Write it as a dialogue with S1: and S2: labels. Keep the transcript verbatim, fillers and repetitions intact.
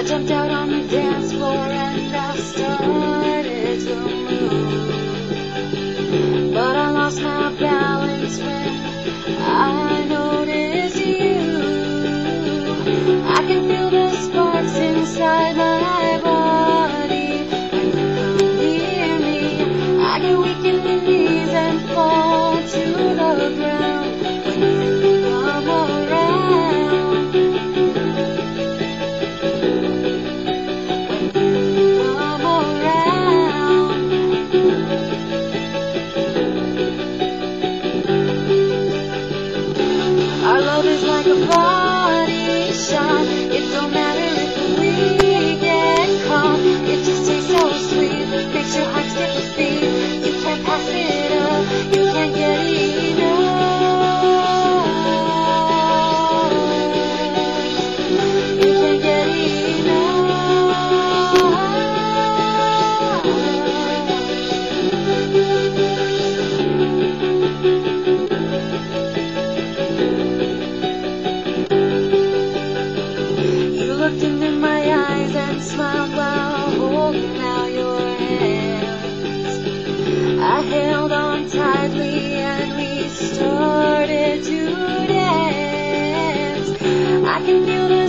S1: I jumped out on the dance floor and I started to move, but I lost my balance when I noticed you. I can feel the sparks inside my body when you come near me. I get weak in the knees and fall to the ground when you come around. When you come around. Our love is like a body shot. It don't matter if we get caught. It just tastes so sweet. Makes your heart skip a beat. You can't pass it up. You can't get enough. You can't get enough. You looked into my eyes and smiled while holding out your hands. I held on tightly and we started to dance. I can feel the